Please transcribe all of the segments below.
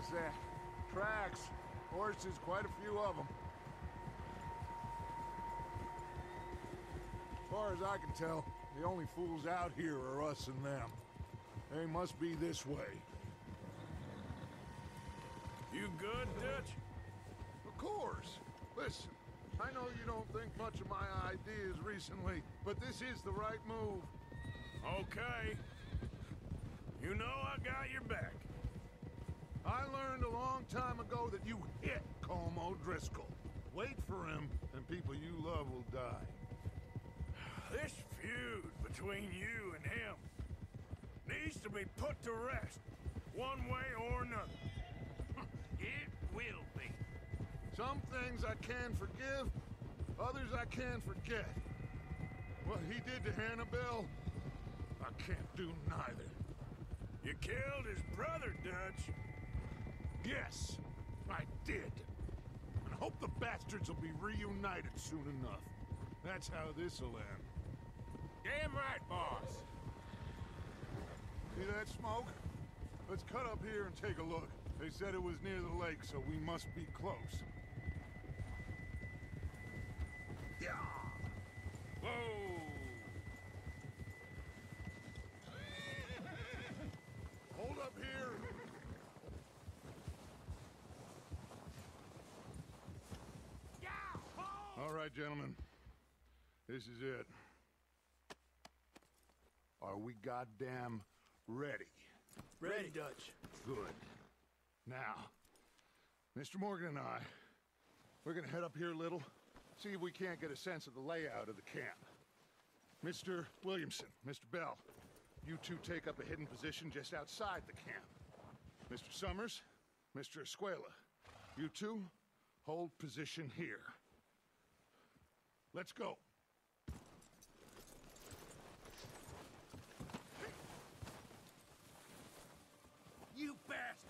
What's that? Tracks. Horses, quite a few of them. As far as I can tell, the only fools out here are us and them. They must be this way. You good, Dutch? Of course. Listen, I know you don't think much of my ideas recently, but this is the right move. Okay. You know I got your back. I learned a long time ago that you hit Colm O'Driscoll. Wait for him, and people you love will die. This feud between you and him needs to be put to rest, one way or another. It will be. Some things I can forgive, others I can forget. What he did to Annabelle, I can't do neither. You killed his brother, Dutch. Yes, I did. And I hope the bastards will be reunited soon enough. That's how this'll end. Damn right, boss. See that smoke? Let's cut up here and take a look. They said it was near the lake, so we must be close. Yeah. Whoa! Hold up here. All right, gentlemen. This is it. Are we goddamn ready? Ready, Dutch. Good. Now, Mr. Morgan and I, we're gonna head up here a little, see if we can't get a sense of the layout of the camp. Mr. Williamson, Mr. Bell, you two take up a hidden position just outside the camp. Mr. Summers, Mr. Escuela, you two hold position here. Let's go. You bastard!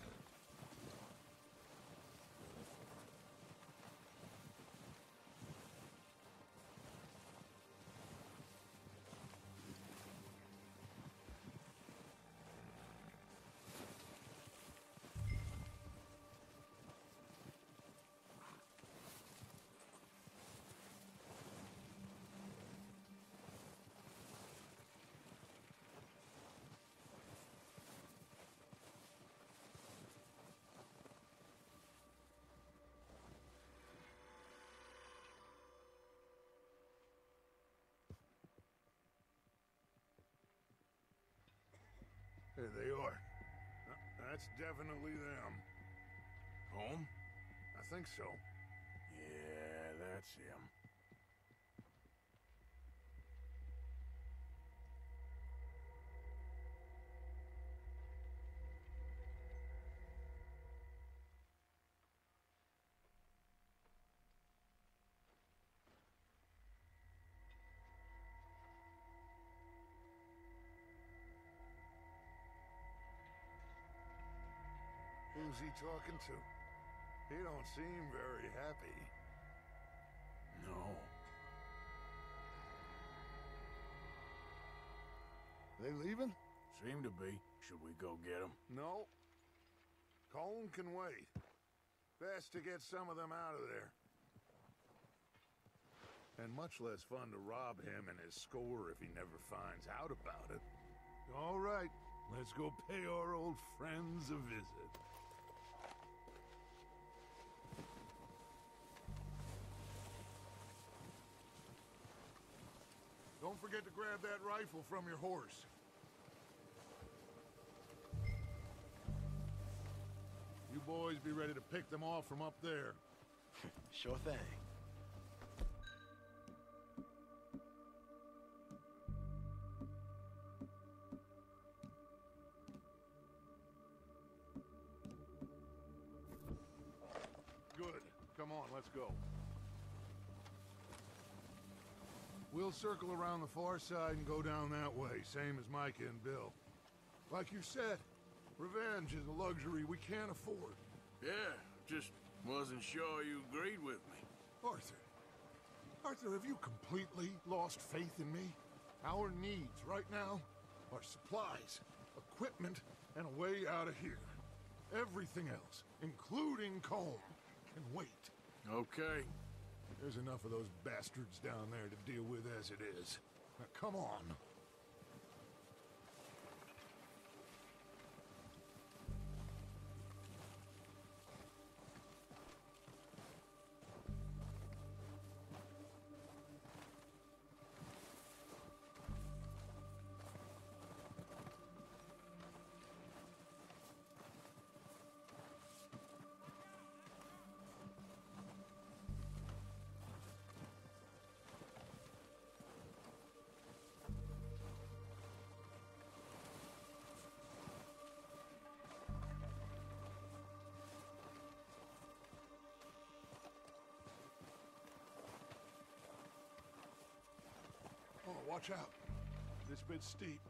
There they are. That's definitely them. Home? I think so. Yeah, that's him. Who's he talking to? He don't seem very happy. No. They leaving? Seem to be. Should we go get him? No. Colm can wait. Best to get some of them out of there. And much less fun to rob him and his score if he never finds out about it. All right, let's go pay our old friends a visit. Don't forget to grab that rifle from your horse. You boys be ready to pick them off from up there. Sure thing. Good. Come on, let's go. We'll circle around the far side and go down that way, same as Micah and Bill. Like you said, revenge is a luxury we can't afford. Yeah, just wasn't sure you agreed with me. Arthur, have you completely lost faith in me? Our needs right now are supplies, equipment, and a way out of here. Everything else, including Colm, can wait. Okay. There's enough of those bastards down there to deal with as it is. Now, come on. Oh, watch out. This bit's steep.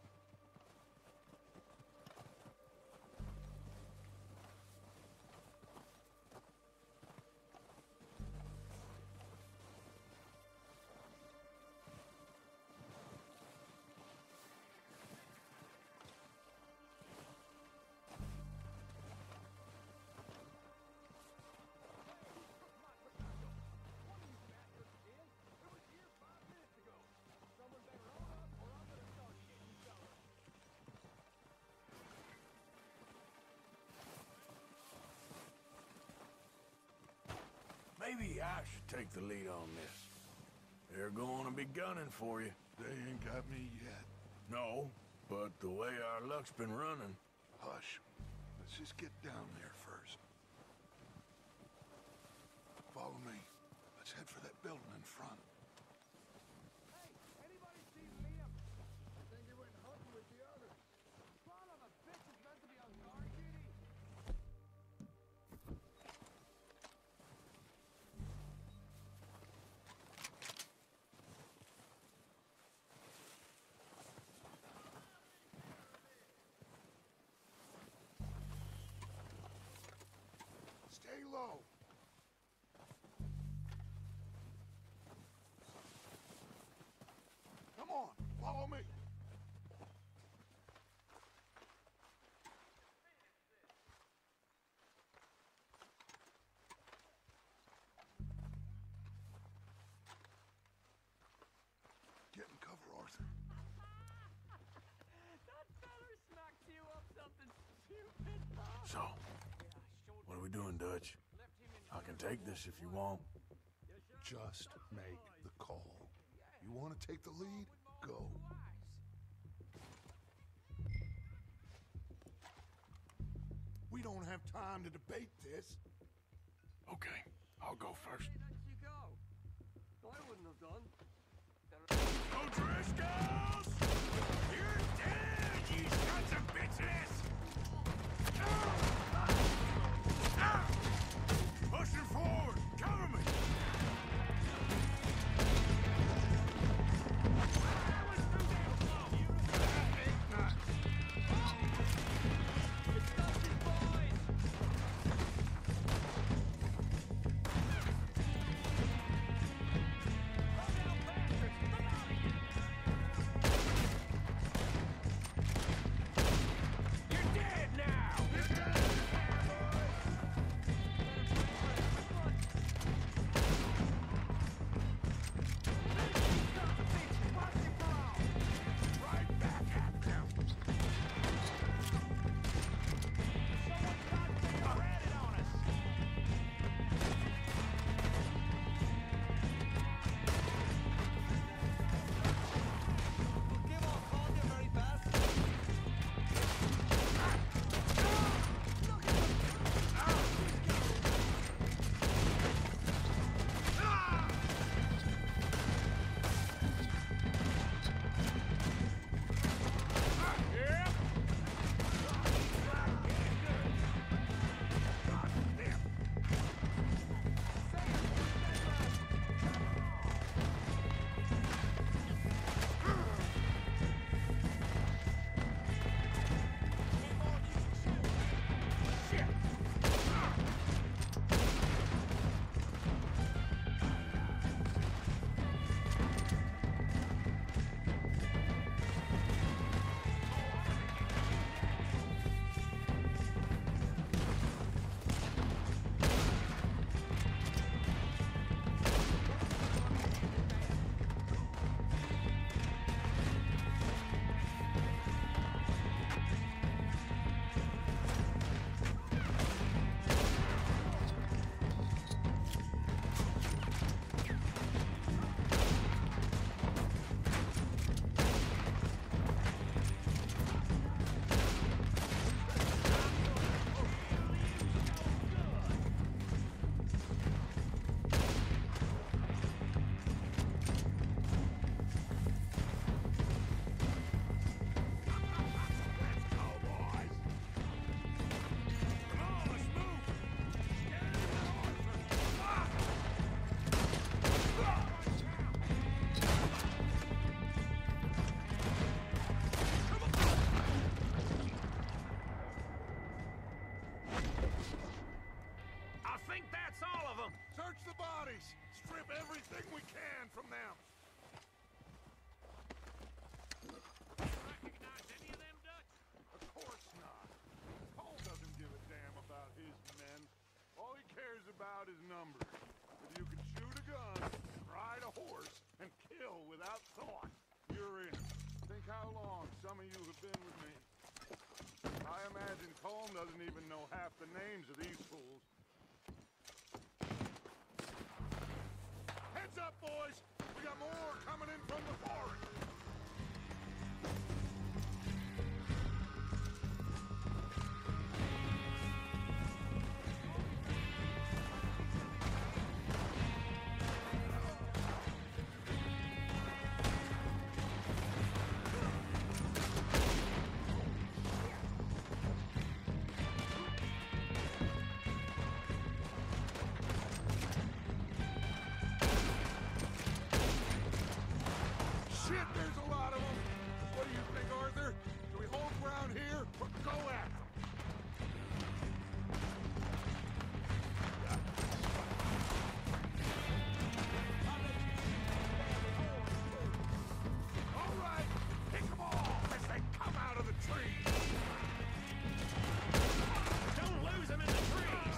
Maybe I should take the lead on this. They're going to be gunning for you. They ain't got me yet. No, but the way our luck's been running. Hush. Let's just get down there first. Follow me. Let's head for that building in front. Hey, anybody see Liam? I think he went hunting with the others. Son of a bitch is meant to be on guard duty. Stay low. Come on, follow me. Get in cover, Arthur. That feller smacked you up something stupid, huh? So, what are we doing, Dutch? I can take this if you want. Just make the call. You want to take the lead? Go. We don't have time to debate this. Okay, I'll go first. Let you go. I wouldn't have done. O'Driscolls! You're dead, you sons of bitches! Pushing forward! Cover me! You're dead now! about his numbers. If you can shoot a gun, ride a horse, and kill without thought, you're in. Think how long some of you have been with me. I imagine Colm doesn't even know half the names of these fools. Heads up, boys! We got more coming in from the forest! Shit, there's a lot of them! What do you think, Arthur? Do we hold ground here, or go at them? All right, pick them off as they come out of the trees! Don't lose them in the trees!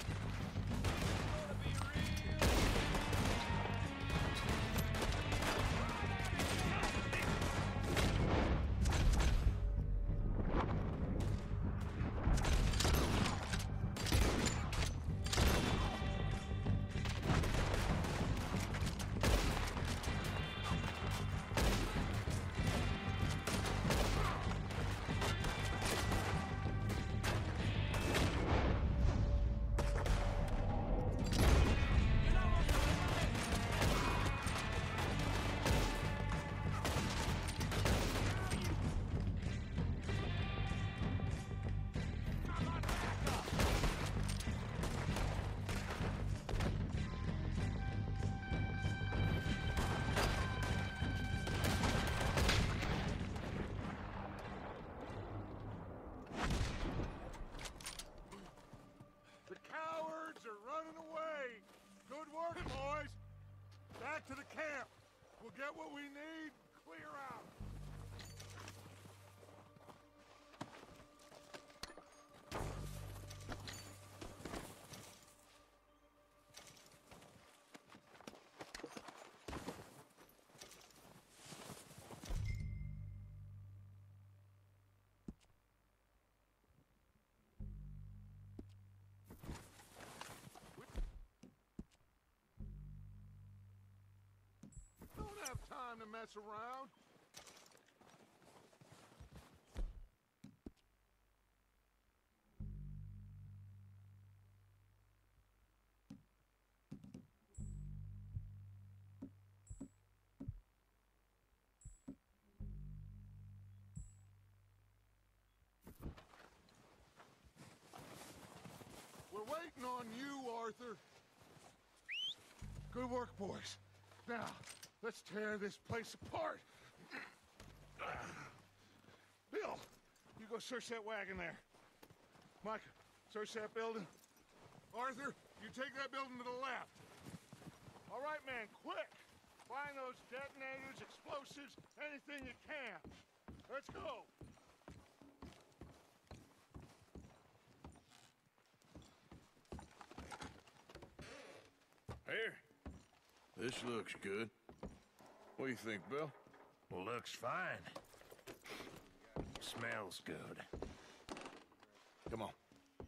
The cowards are running away! Good work, boys! Back to the camp! We'll get what we need, clear out! Don't have time to mess around. We're waiting on you, Arthur. Good work, boys. Now, let's tear this place apart. Bill, you go search that wagon there. Mike, search that building. Arthur, you take that building to the left. All right, man, quick. Find those detonators, explosives, anything you can. Let's go. Here. This looks good. What do you think, Bill? Looks fine. Smells good. Come on.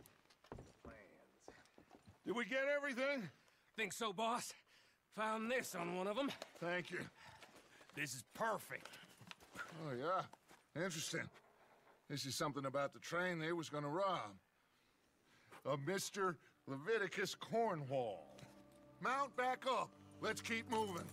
Did we get everything? Think so, boss? Found this on one of them. Thank you. This is perfect. Oh, yeah? Interesting. This is something about the train they was gonna rob. Of Mr. Leviticus Cornwall. Mount back up. Let's keep moving.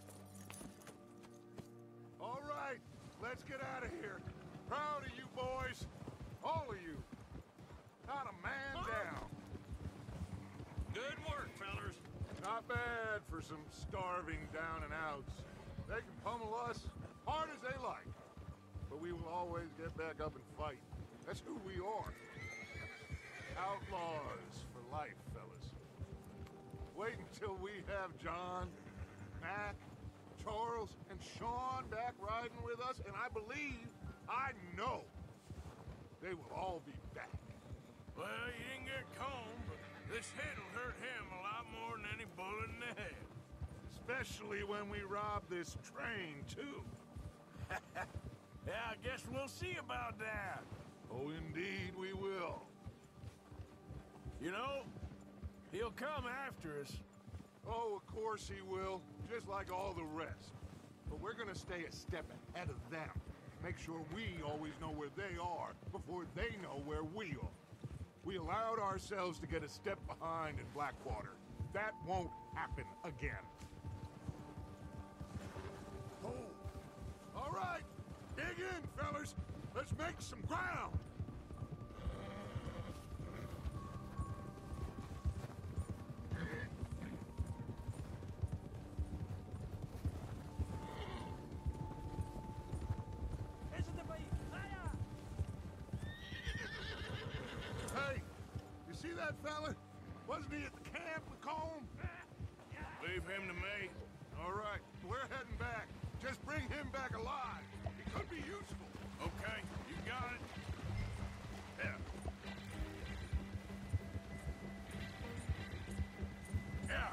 All right, let's get out of here. Proud of you boys. All of you. Not a man down. Good work, fellers. Not bad for some starving down and outs. They can pummel us hard as they like. But we will always get back up and fight. That's who we are. Outlaws for life, fellas. Wait until we have John, Mac, Charles, and Sean back riding with us, and I believe, I know, they will all be back. Well, you didn't get Colm, but this hit'll hurt him a Especially when we rob this train, too. Yeah, I guess we'll see about that. Oh, indeed we will. You know, he'll come after us. Oh, of course he will, just like all the rest. But we're gonna stay a step ahead of them. Make sure we always know where they are before they know where we are. We allowed ourselves to get a step behind in Blackwater. That won't happen again. Oh, all right. Dig in, fellas. Let's make some ground. Hey, you see that fella? Wasn't he at the camp with Colm? Leave him to me. All right, we're heading back. Just bring him back alive. He could be useful. Okay, you got it. Yeah. Yeah.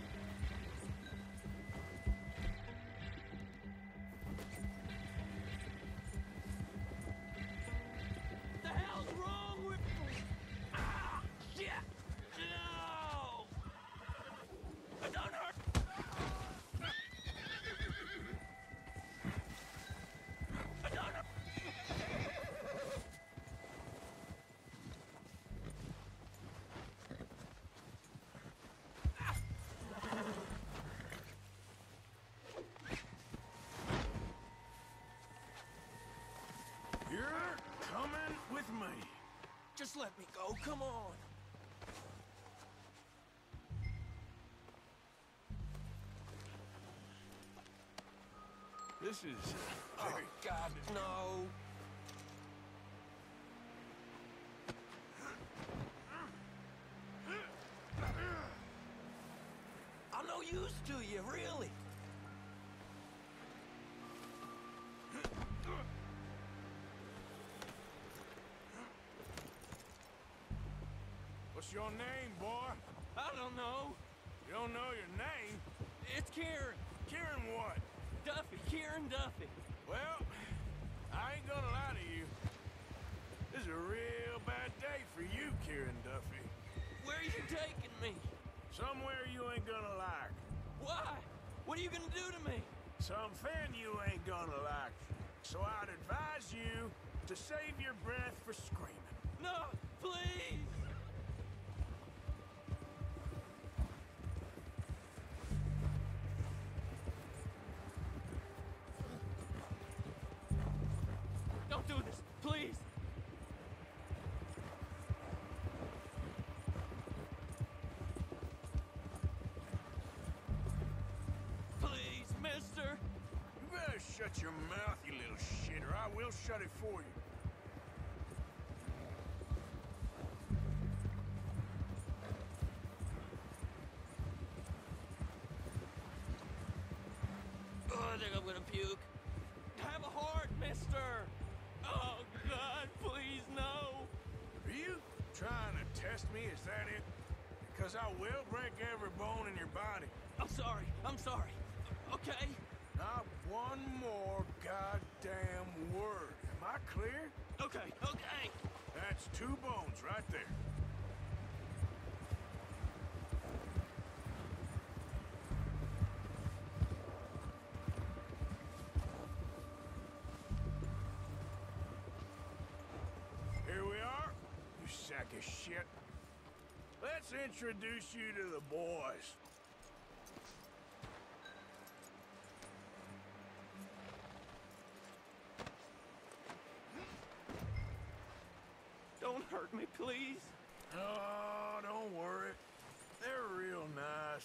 The hell's wrong with... Ah! Shit! No! Don't hurt! Don't hurt! You're coming with me. Just let me go, come on. This is Oh, God, no. I'm no use to you, really. What's your name, boy? I don't know. You don't know your name? It's Kieran. Kieran what? Duffy, Kieran Duffy. Well, I ain't gonna lie to you. This is a real bad day for you, Kieran Duffy. Where are you taking me? Somewhere you ain't gonna like. Why? What are you gonna do to me? Something you ain't gonna like. So I'd advise you to save your breath for screaming. No, please. Don't do this, please. Please, mister. You better shut your mouth, you little shit, or I will shut it for you. Oh, I think I'm gonna puke. Have a heart, mister. Oh, God, please, no. Are you trying to test me? Is that it? Because I will break every bone in your body. I'm sorry. I'm sorry. Okay? Not one more goddamn word. Am I clear? Okay, okay. That's 2 bones right there. Here we are, you sack of shit. Let's introduce you to the boys. Don't hurt me, please. Oh, don't worry. They're real nice.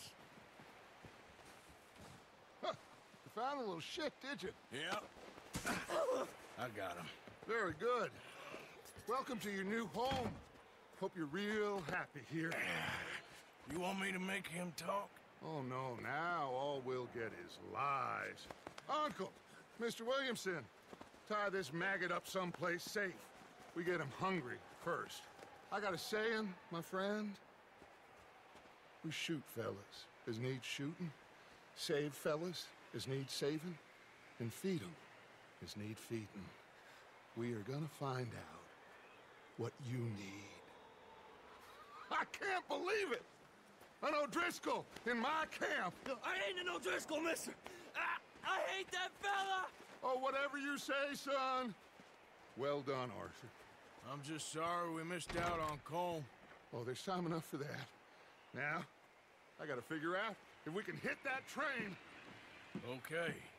Huh. You found a little shit, did you? Yep. I got him. Very good. Welcome to your new home. Hope you're real happy here. You want me to make him talk? Oh, no, now all we'll get is lies. Uncle, Mr. Williamson, tie this maggot up someplace safe. We get him hungry first. I got a saying, my friend. We shoot fellas as needs shooting, Save fellas as need saving, and feed 'em as need feeding. We are gonna find out what you need. I can't believe it! An O'Driscoll in my camp! I ain't an O'Driscoll, mister! I hate that fella! Oh, whatever you say, son. Well done, Arthur. I'm just sorry we missed out on Colm. Oh, there's time enough for that. Now, I gotta figure out if we can hit that train. Okay.